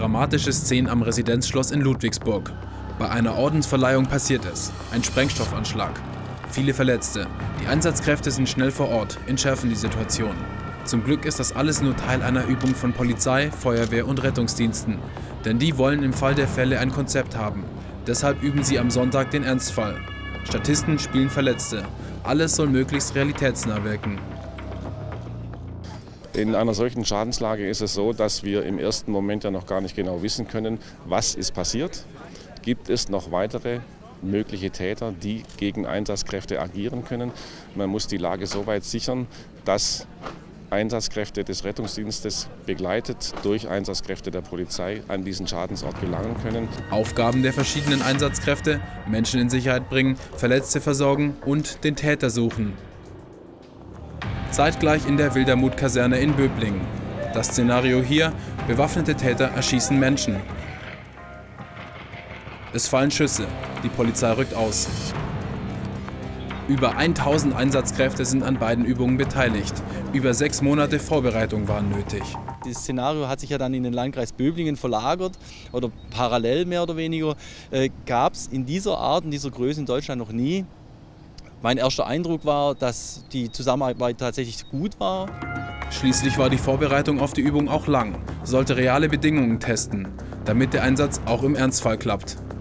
Dramatische Szenen am Residenzschloss in Ludwigsburg. Bei einer Ordensverleihung passiert es. Ein Sprengstoffanschlag. Viele Verletzte. Die Einsatzkräfte sind schnell vor Ort, entschärfen die Situation. Zum Glück ist das alles nur Teil einer Übung von Polizei, Feuerwehr und Rettungsdiensten. Denn die wollen im Fall der Fälle ein Konzept haben. Deshalb üben sie am Sonntag den Ernstfall. Statisten spielen Verletzte. Alles soll möglichst realitätsnah wirken. In einer solchen Schadenslage ist es so, dass wir im ersten Moment ja noch gar nicht genau wissen können, was ist passiert. Gibt es noch weitere mögliche Täter, die gegen Einsatzkräfte agieren können? Man muss die Lage so weit sichern, dass Einsatzkräfte des Rettungsdienstes begleitet durch Einsatzkräfte der Polizei an diesen Schadensort gelangen können. Aufgaben der verschiedenen Einsatzkräfte: Menschen in Sicherheit bringen, Verletzte versorgen und den Täter suchen. Zeitgleich in der Wildermuth-Kaserne in Böblingen. Das Szenario hier: bewaffnete Täter erschießen Menschen. Es fallen Schüsse, die Polizei rückt aus. Über 1000 Einsatzkräfte sind an beiden Übungen beteiligt. Über 6 Monate Vorbereitung waren nötig. Das Szenario hat sich ja dann in den Landkreis Böblingen verlagert oder parallel mehr oder weniger. Gab es in dieser Art, in dieser Größe in Deutschland noch nie. Mein erster Eindruck war, dass die Zusammenarbeit tatsächlich gut war. Schließlich war die Vorbereitung auf die Übung auch lang, sollte reale Bedingungen testen, damit der Einsatz auch im Ernstfall klappt.